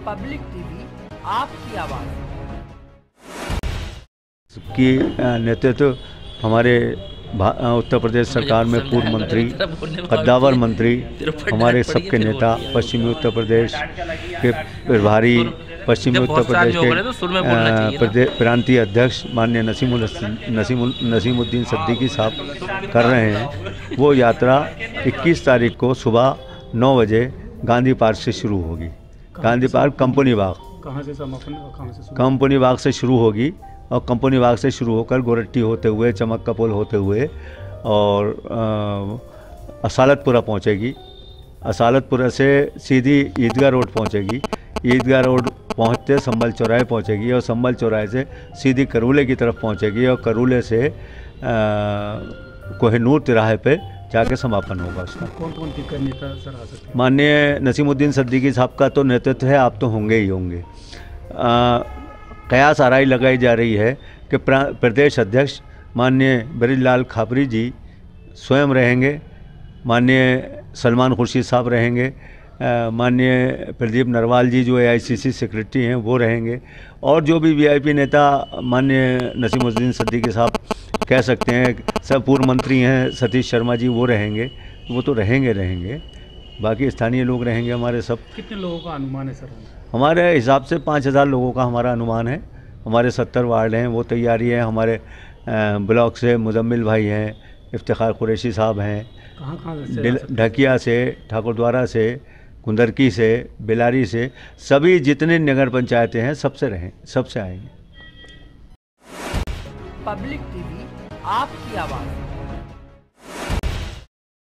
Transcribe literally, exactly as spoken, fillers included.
Public TV आपकी आवाज़ की नेतृत्व हमारे उत्तर प्रदेश सरकार में पूर्व मंत्री, कद्दावर मंत्री, हमारे सबके नेता, पश्चिमी उत्तर प्रदेश के प्रभारी, पश्चिमी उत्तर प्रदेश के प्रदेश प्रांतीय अध्यक्ष माननीय नसीमुल नसीमुल नसीमुद्दीन सिद्दीकी साहब कर रहे हैं। वो यात्रा इक्कीस तारीख को सुबह नौ बजे गांधी पार्क से शुरू होगी। गांधी पार्क कंपनी बाग कहाँ से समापन कहाँ से कंपनी बाग से शुरू होगी और कंपनी बाग से शुरू होकर गोरट्टी होते हुए, चमक का पुल होते हुए और असालतपुरा पहुंचेगी। असालतपुरा से सीधी ईदगाह रोड पहुंचेगी। ईदगाह रोड पहुंचते संभल चौराहे पहुंचेगी और संभल चौराहे से सीधी करूले की तरफ पहुंचेगी और करूले से कोहिनूर तिराहे पे जाके समापन होगा उसका। कौन कौन टिकट नेता सर आ सकते हैं? माननीय नसीमुद्दीन सिद्दीकी साहब का तो नेतृत्व है, आप तो होंगे ही होंगे। कयास आराई लगाई जा रही है कि प्रदेश अध्यक्ष माननीय बरीलाल खाबरी जी स्वयं रहेंगे, माननीय सलमान खुर्शीद साहब रहेंगे, माननीय प्रदीप नरवाल जी जो एआईसीसी सेक्रेटरी हैं वो रहेंगे, और जो भी वीआईपी नेता माननीय नसीमुद्दीन सिद्दीकी साहब कह सकते हैं, सब पूर्व मंत्री हैं सतीश शर्मा जी वो रहेंगे। वो तो रहेंगे रहेंगे बाकी स्थानीय लोग रहेंगे हमारे सब। कितने लोगों का अनुमान है सर? हमारे हिसाब से पाँच हज़ार लोगों का हमारा अनुमान है। हमारे सत्तर वार्ड हैं, वो तैयारी है। हमारे ब्लॉक से मुजम्मिल भाई हैं, इफ्तिखार कुरैशी साहब हैं, कहाँ कहाँ ढकिया से, ठाकुरद्वारा से, कुंदरकी से, बेलारी से, सभी जितने नगर पंचायतें हैं सबसे रहें, सबसे आएंगे। पब्लिक टीवी आपकी आवाज़।